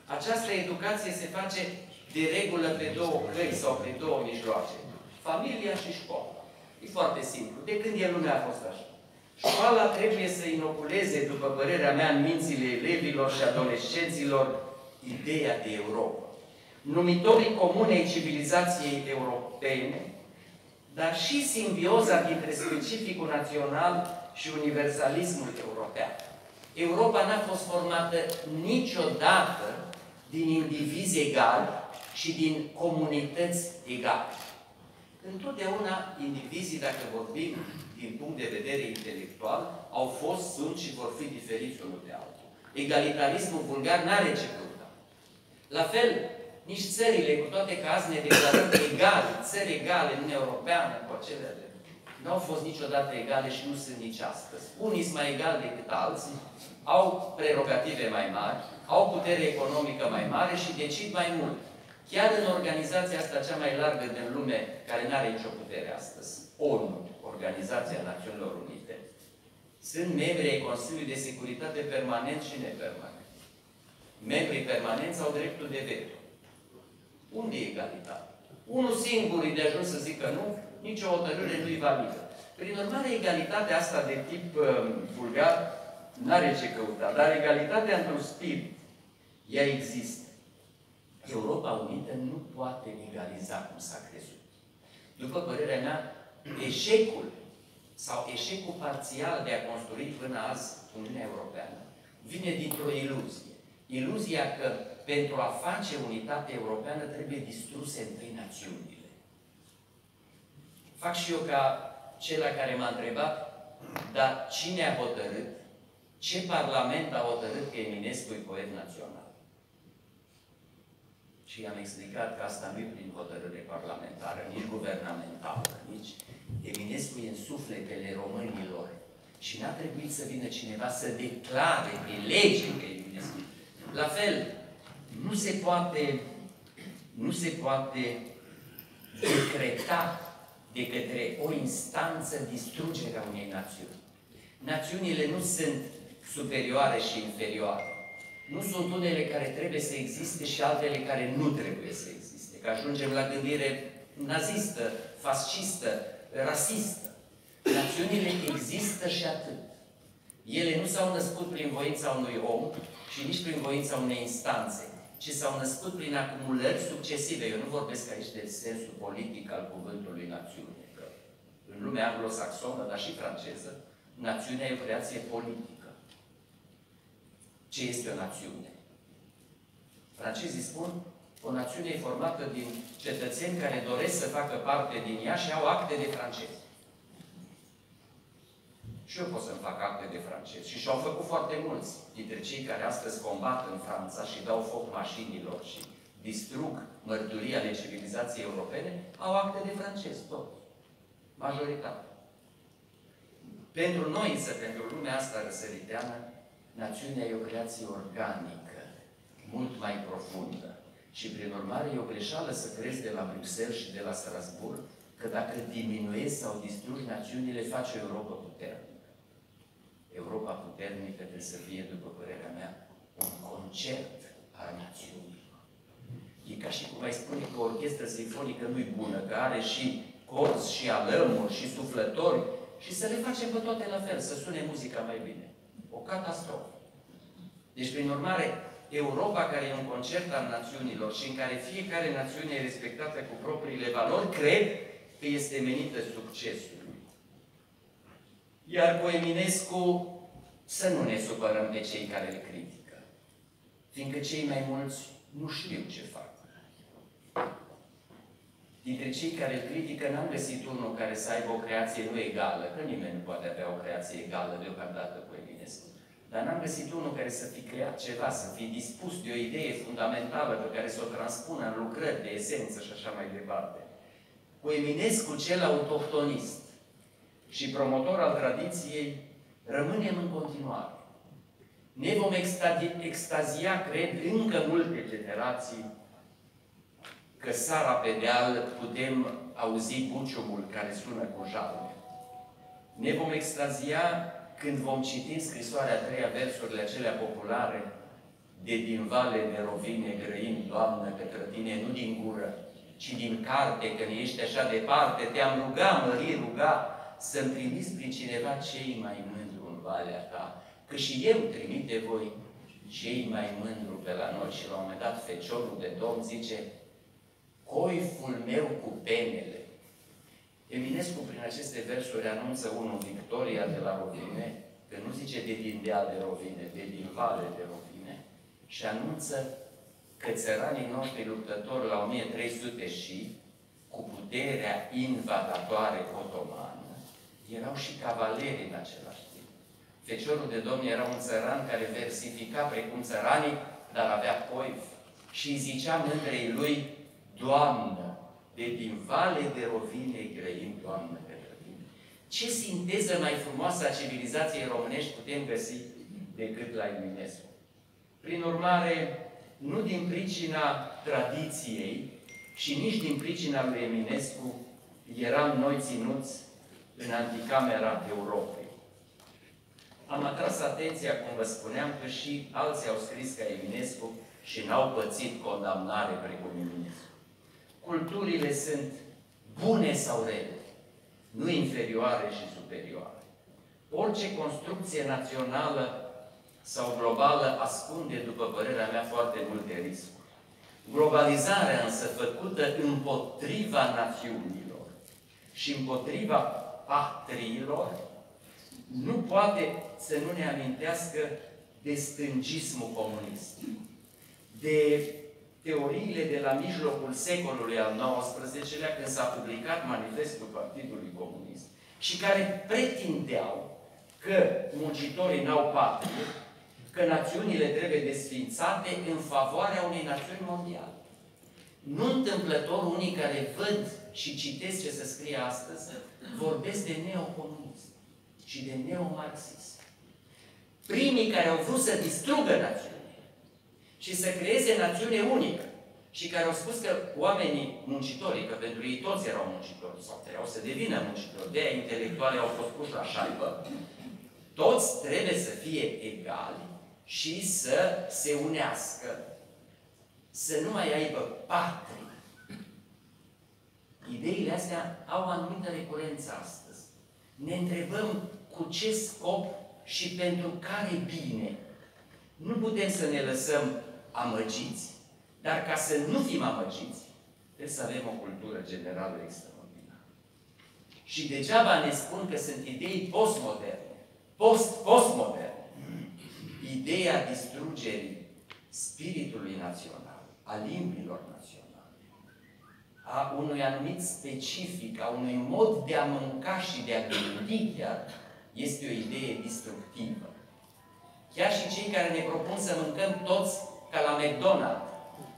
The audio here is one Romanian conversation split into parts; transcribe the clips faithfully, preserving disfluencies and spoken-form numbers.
Această educație se face de regulă pe două căi sau pe două mijloace. Familia și școala. E foarte simplu. De când e lumea a fost așa. Școala trebuie să inoculeze, după părerea mea, în mințile elevilor și adolescenților, ideea de Europa. Numitorii comune ai civilizației europene, dar și simbioza dintre specificul național și universalismul european. Europa n-a fost formată niciodată din indivizi egali și din comunități egale. Întotdeauna indivizii, dacă vorbim din punct de vedere intelectual, au fost, sunt și vor fi diferiți unul de altul. Egalitarismul vulgar n-are ce căuta. La fel, nici țările, cu toate că azi ne declarăm egale, țări egale în Uniunea Europeană, cu acelea, nu au fost niciodată egale și nu sunt nici astăzi. Unii sunt mai egali decât alții, au prerogative mai mari, au putere economică mai mare și decid mai mult. Chiar în organizația asta cea mai largă din lume, care nu are nicio putere astăzi, ONU, Organizația Națiunilor Unite, sunt membri ai Consiliului de Securitate permanent și nepermanent. Membrii permanenți au dreptul de veto. Unde e egalitate? Unul singur e de ajuns să zică nu, nicio hotărâre nu-i validă. Prin urmare, egalitatea asta de tip uh, vulgar n-are ce căuta, dar egalitatea într-un spirit, ea există. Europa Unită nu poate egaliza cum s-a crezut. După părerea mea, eșecul sau eșecul parțial de a construi până azi Uniunea Europeană vine dintr-o iluzie. Iluzia că pentru a face unitate europeană trebuie distruse între națiunile. Fac și eu ca cel care m-a întrebat, dar cine a hotărât? Ce parlament a hotărât că Eminescu e poet național? Și i-am explicat că asta nu e prin hotărâre parlamentară, nici guvernamentală, nici Eminescu e în sufletele românilor. Și n-a trebuit să vină cineva să declare pe lege că Eminescu. La fel, nu se poate, nu se poate decreta de către o instanță distrugerea unei națiuni. Națiunile nu sunt superioare și inferioare. Nu sunt unele care trebuie să existe și altele care nu trebuie să existe. Că ajungem la gândire nazistă, fascistă, rasistă. Națiunile există și atât. Ele nu s-au născut prin voința unui om și nici prin voința unei instanțe, ci s-au născut prin acumulări succesive. Eu nu vorbesc aici de sensul politic al cuvântului națiune. Că în lumea anglosaxonă, dar și franceză, națiunea e o creație politică. Ce este o națiune? Francezii spun, o națiune e formată din cetățeni care doresc să facă parte din ea și au acte de francezi. Și eu pot să-mi fac acte de francezi. Și și-au făcut foarte mulți dintre cei care astăzi combat în Franța și dau foc mașinilor și distrug mărturii ale civilizației europene, au acte de francezi, tot. Majoritatea. Pentru noi, însă, pentru lumea asta răsăriteană, națiunea e o creație organică, mult mai profundă. Și, prin urmare, e o greșeală să crezi de la Bruxelles și de la Strasbourg că dacă diminuezi sau distrugi națiunile, faci o Europa puternică. Europa puternică trebuie să fie, după părerea mea, un concert al națiunilor. E ca și cum ai spune că o orchestră sinfonică nu-i bună, că are și corzi, și alămuri, și suflători, și să le facem pe toate la fel, să sune muzica mai bine. O catastrofă. Deci, prin urmare, Europa, care e un concert al națiunilor și în care fiecare națiune e respectată cu propriile valori, cred că este menită succesului. Iar cu Eminescu să nu ne supărăm pe cei care le critică. Fiindcă cei mai mulți nu știu ce fac. Dintre cei care îl critică, n-am găsit unul care să aibă o creație nu egală, că nimeni nu poate avea o creație egală deocamdată cu Eminescu. Dar n-am găsit unul care să fi creat ceva, să fi dispus de o idee fundamentală pe care să o transpună în lucrări de esență și așa mai departe. Cu Eminescu, cel autohtonist și promotor al tradiției, rămânem în continuare. Ne vom extazia, cred, încă multe generații că sara pe deal putem auzi buciumul care sună cu jalme. Ne vom extazia când vom citi în scrisoarea a treia versurile acelea populare, de din vale de rovine grăim, Doamnă, către Tine, nu din gură, ci din carte, că ne ești așa departe, te-am rugat, mări, ruga, să-mi trimiți prin cineva cei mai mândru în valea Ta, că și eu trimite voi cei mai mândru pe la noi. Și la un moment dat Feciorul de Domn zice, coiful meu cu penele. Eminescu prin aceste versuri anunță unul victoria de la Rovine, că nu zice de din deal de Rovine, de din vale de Rovine, și anunță că țăranii noștri luptători la o mie trei sute și, cu puterea invadatoare otomană, erau și cavaleri în același timp. Feciorul de Domn era un țăran care versifica precum țăranii, dar avea coif și îi zicea mândrei lui, Doamnă, de din vale de Rovine grăim, Doamnă, pentru Tine. Ce sinteză mai frumoasă a civilizației românești putem găsi decât la Eminescu? Prin urmare, nu din pricina tradiției și nici din pricina lui Eminescu eram noi ținuți în anticamera Europei. Am atras atenția, cum vă spuneam, că și alții au scris ca Eminescu și n-au pățit condamnare precum Eminescu. Culturile sunt bune sau rele, nu inferioare și superioare. Orice construcție națională sau globală ascunde, după părerea mea, foarte multe riscuri. Globalizarea însă făcută împotriva națiunilor și împotriva patriilor nu poate să nu ne amintească de stângismul comunist, de teoriile de la mijlocul secolului al nouăsprezecelea, când s-a publicat Manifestul Partidului Comunist, și care pretindeau că muncitorii n-au patrie, că națiunile trebuie desfințate în favoarea unei națiuni mondiale. Nu întâmplător, unii care văd și citesc ce se scrie astăzi, vorbesc de neocomunism și de neomarxism. Primii care au vrut să distrugă națiunea și să creeze națiune unică și care au spus că oamenii muncitorii, că pentru ei toți erau muncitori sau trebuiau să devină muncitori, de-aia intelectuali au fost puși la șaibă, toți trebuie să fie egali și să se unească, să nu mai aibă patrie. Ideile astea au o anumită recurență astăzi. Ne întrebăm cu ce scop și pentru care bine. Nu putem să ne lăsăm amăgiți, dar ca să nu fim amăgiți, trebuie să avem o cultură generală extraordinară. Și degeaba ne spun că sunt idei postmoderne, post-postmoderne. Ideea distrugerii spiritului național, a limbilor naționale, a unui anumit specific, a unui mod de a mânca și de a gândi chiar, este o idee distructivă. Chiar și cei care ne propun să mâncăm toți ca la McDonald's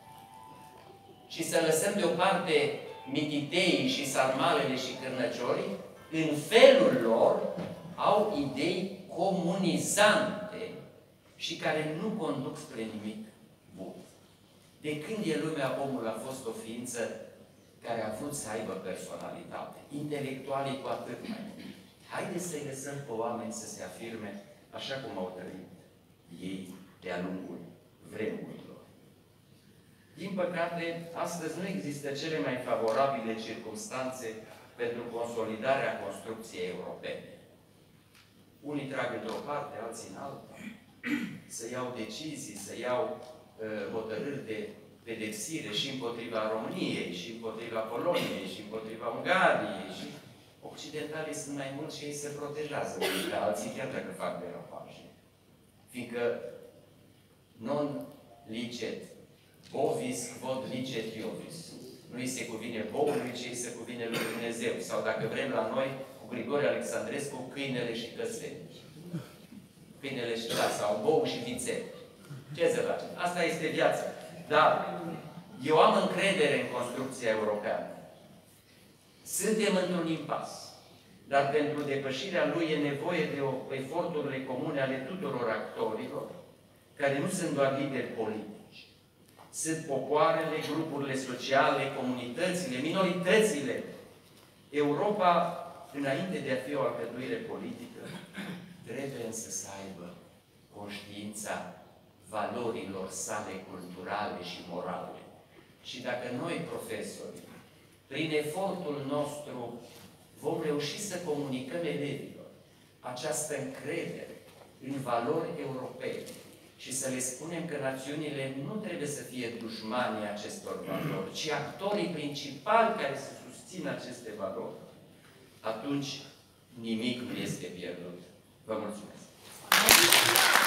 și să lăsăm deoparte mititeii și sarmalele și cârnăciorii, în felul lor au idei comunizante și care nu conduc spre nimic bun. De când e lumea, omul a fost o ființă care a vrut să aibă personalitate. Intelectualii cu atât mai mult. Haideți să-i lăsăm pe oameni să se afirme așa cum au trăit ei de-a lungul vremurilor. Din păcate, astăzi nu există cele mai favorabile circumstanțe pentru consolidarea construcției europene. Unii trag într-o parte, alții în alta. Să iau decizii, să iau uh, hotărâri de pedepsire și împotriva României, și împotriva Poloniei, și împotriva Ungariei. Și occidentalii sunt mai mulți și ei se protejează unii pe alții, chiar dacă fac derapaje. Fiindcă non licet bovis quod licet iovis. Nu îi se cuvine boului, ci îi se cuvine lui Dumnezeu. Sau dacă vrem la noi, cu Grigore Alexandrescu, câinele și cățele. Câinele și da, sau bou și vițel. Ce să facem? Asta este viața. Dar eu am încredere în construcția europeană. Suntem într-un impas. Dar pentru depășirea lui e nevoie de o, eforturile comune ale tuturor actorilor, care nu sunt doar lideri politici. Sunt popoarele, grupurile sociale, comunitățile, minoritățile. Europa, înainte de a fi o alcătuire politică, trebuie însă să aibă conștiința valorilor sale culturale și morale. Și dacă noi, profesori, prin efortul nostru, vom reuși să comunicăm elevilor această încredere în valori europene și să le spunem că națiunile nu trebuie să fie dușmanii acestor valori, ci actorii principali care să susțină aceste valori, atunci nimic nu este pierdut. Vă mulțumesc!